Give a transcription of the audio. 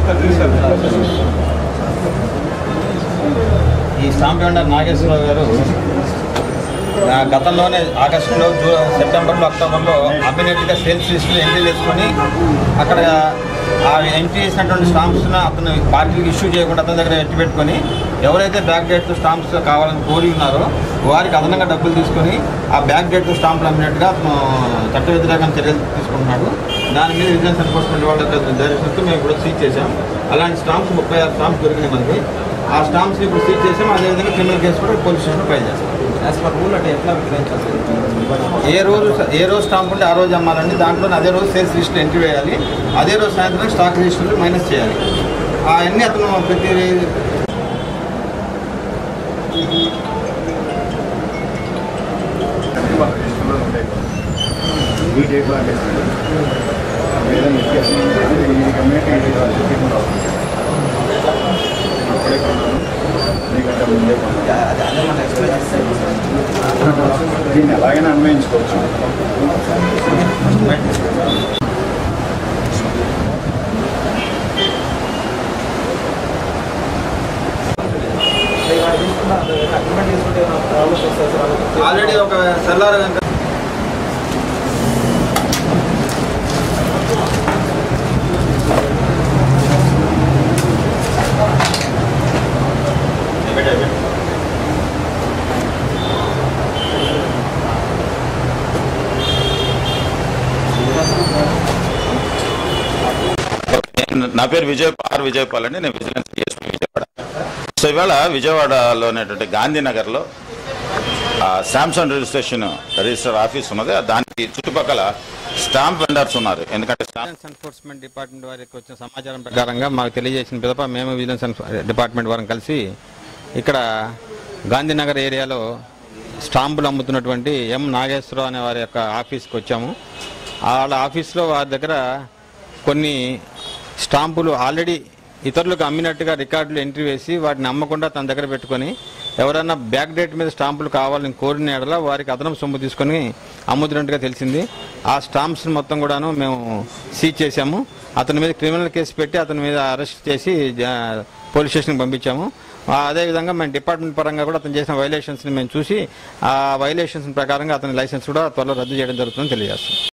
ఈ stamp vendor Nageswararao గారు గతంలోనే ఆగస్టులో సెప్టెంబర్లో అక్టోబర్లో అమ్మినట్టుగా సేల్స్ లిస్టులు ఎంట్రీ చేసుకొని అక్కడ ఆ ఎంట్రీ చేసినటువంటి స్టాంప్స్ను అతను పార్టీకి ఇష్యూ చేయకుండా అతని దగ్గర ఎట్టి పెట్టుకొని ఎవరైతే బ్యాక్ డేట్ స్టాంప్స్ కావాలని కోరి ఉన్నారో వారికి అదనంగా డబ్బులు తీసుకొని ఆ బ్యాక్ డేట్ స్టాంపులు అమ్మినట్టుగా అతను చట్ట వ్యతిరేకంగా చర్యలు తీసుకుంటున్నాడు. దాని మీద విజిలెన్స్ ఎన్ఫోర్స్మెంట్ వాళ్ళ డైరెక్షన్తో మేము ఇప్పుడు సీజ్ చేశాం. అలాంటి స్టాంప్స్ 36 స్టాంప్స్ దొరికినాయి మనకి. ఆ స్టాంప్స్ ఇప్పుడు సీజ్ చేసాం. అదేవిధంగా క్రిమినల్ కేసు కూడా పోలీస్ స్టేషన్లో ఫైల్ చేస్తాం. ఏ రోజు స్టాంప్ ఉంటే ఆ రోజు అమ్మాలండి. దాంట్లో అదే రోజు సేల్స్ లిస్టులు ఎంట్రీ వేయాలి. అదే రోజు సాయంత్రం స్టాక్ రిజిస్టర్లు మైనస్ చేయాలి. అవన్నీ అతను ప్రతి దీన్ని ఎలాగైనా అన్వయించుకోవచ్చు. ఆల్రెడీ ఒక సెల్లార్ నా పేరు విజయపాల్ అండి. నేను విజిలెన్స్ డిఎస్పీ విజయవాడ. సో ఇవాళ విజయవాడలోనేటువంటి గాంధీనగర్లో శాంసంగ్ రిజిస్టర్ ఆఫీస్ ఉన్నది. దానికి చుట్టుపక్కల స్టాంప్ వెండర్స్ ఉన్నారు. ఎందుకంటే విజిలెన్స్ ఎన్ఫోర్స్మెంట్ డిపార్ట్మెంట్ వారికి వచ్చిన సమాచారం ప్రకారంగా మాకు తెలియజేసిన పిదప మేము విజిలెన్స్ డిపార్ట్మెంట్ వారిని కలిసి ఇక్కడ గాంధీనగర్ ఏరియాలో స్టాంపులు అమ్ముతున్నటువంటి ఎం నాగేశ్వరరావు అనే వారి యొక్క ఆఫీస్కి వచ్చాము. వాళ్ళ ఆఫీస్లో వారి దగ్గర కొన్ని స్టాంపులు ఆల్రెడీ ఇతరులకు అమ్మినట్టుగా రికార్డులు ఎంట్రీ వేసి వాటిని అమ్మకుండా తన దగ్గర పెట్టుకొని ఎవరైనా బ్యాక్ డేట్ మీద స్టాంపులు కావాలని కోరిన ఎడల వారికి అదనపు సొమ్ము తీసుకొని అమ్ముతున్నట్టుగా తెలిసింది. ఆ స్టాంప్స్ మొత్తం కూడాను మేము సీజ్ చేశాము. అతని మీద క్రిమినల్ కేసు పెట్టి అతని మీద అరెస్ట్ చేసి పోలీస్ స్టేషన్కి పంపించాము. అదేవిధంగా మేము డిపార్ట్మెంట్ పరంగా కూడా అతను చేసిన వైలేషన్స్ని మేము చూసి ఆ వైలేషన్స్ ప్రకారంగా అతని లైసెన్స్ కూడా త్వరలో రద్దు చేయడం జరుగుతుందని తెలియజేస్తాం.